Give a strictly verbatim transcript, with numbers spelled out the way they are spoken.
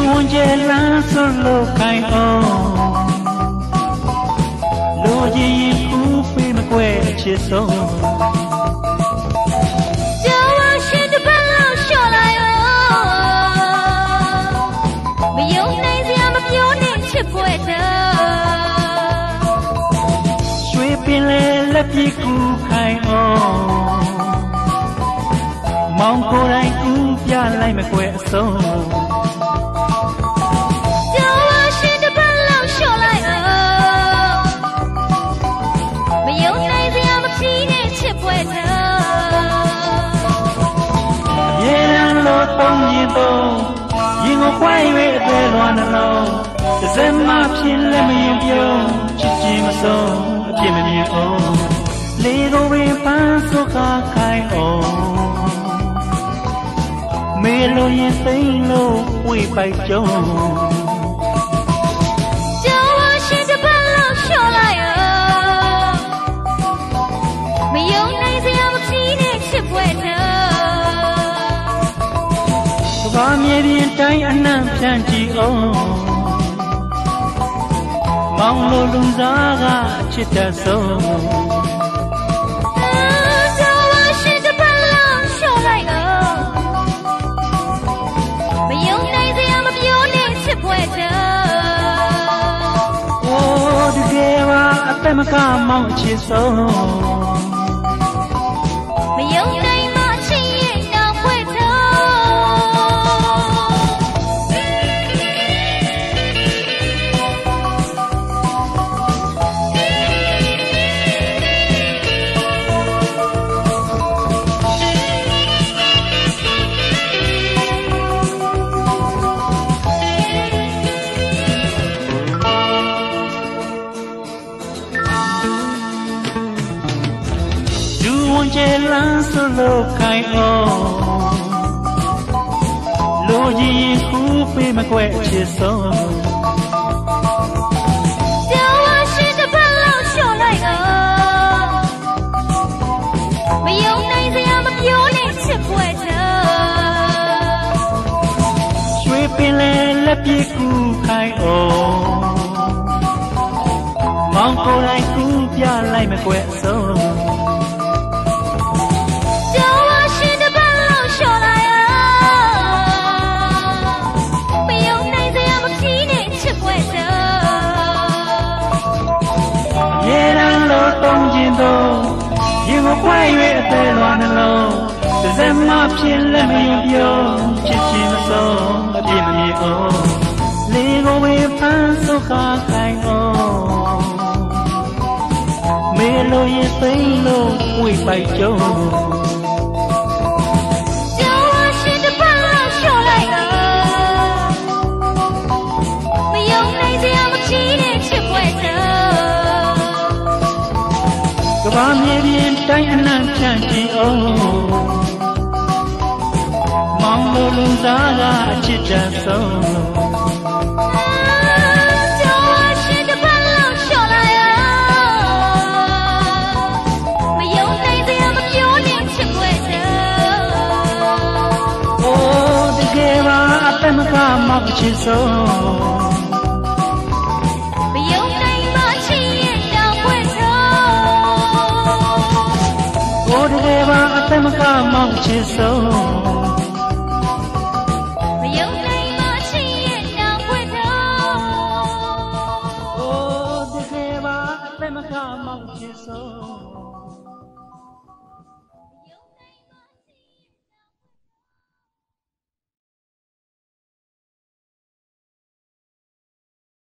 ဝန်ကျဲလန်းစွလို့ခိုင်အောင်လူကြီးရင်ကူပေးမကွဲချစ်ဆုံးကျော်ဝရှင်တစ်ပတ်လောက်လျှော့လိုက်အောင်မယုံနိုင်စရာမပြောနဲ့ချစ်ပွဲတော့ရွှေပင်လေလက်ပြေကူခိုင်အောင်မောင်ကိုယ်တိုင်ကူပြလိုက်မကွဲအဆုံးပုံရင်တော့ရင်ကိုခွဲ၍အသေးလွမ်းနှလုံးတစ်စက်မှဖြစ်လက်မရင်ပြုံးချစ်ချင်းမဆုံးအပြစ်မမြင်အောင်လေကိုပင်ပန်းစုခါခိုင်းအောင်မေလိုရင်သိမ့်လို့ဝေးပိုက်ကြုံကျော်ဝရှင်တစ်ပတ်လောက်လျှော့လိုက်အောင်မယုံနိုင်စရာမဖြစ်တဲ့ချစ်ပွဲတော့ဘာမြေပြင်တိုင်းအနှံ့ဖြန့်ကြည့်အောင်မောင်လိုလူစားကအချစ်တတ်ဆုံးကျော်ဝရှင်တစ်ပတ်လောက်လျှော့လိုက်အောင်မယုံနိုင်စရာမပြောနဲ့ချစ်ပွဲတော့အိုးတကယ်ပါအသက်မကမောင်ချစ်ဆုံးမယုံနိုင်ဝန်ကျဲလန်းစွလို့ခိုင်အောင်လူကြီးရင်ကူပေးမကွဲချစ်ဆုံးကျော်ဝရှင်တစ်ပတ်လောက်လျှော့လိုက်အောင်မယုံနိုင်စရာမပြောနဲ့ချစ်ပွဲတော့ရွှေပင်လေလက်ပြေကူခိုင်အောင်မောင်ကိုယ်တိုင်ကူပြလိုက်မကွဲဆုံးရင်ကိုခွဲ၍အသေးလွမ်းနှလုံးတစ်စက်မှဖြစ်လက်မရင်ပြုံးချစ်ချင်းမဆုံးအပြစ်မမြင်အောင်လေကိုဝေဖန်စုခါခိုင်အောင်မေလိုရင်သိမ့်လို့ဝေပိုက်ကြုံကျော်ဝရှင်တစ်ပတ်လောက်လျှော့လိုက်အောင်မယုံနိုင်စရာမဖြစ်တဲ့ချစ်ပွဲတော့ကဘာမြေပြင်တိုင်းအနှံ့ဖြန့်ကြည့်အောင်မောင်လိုလူသားကအချစ်တန်ဆုံးကျော်ဝရှင်တစ်ပတ်လောက်လျှော့လိုက်အောင်မယုံနိုင်စရာမပြောနဲ့ချစ်ပွဲတော့အိုးတကယ်ပါအသက်မကမောင်ချစ်ဆုံးတကယ်ပါအသက်မကမောင်ချစ်ဆုံး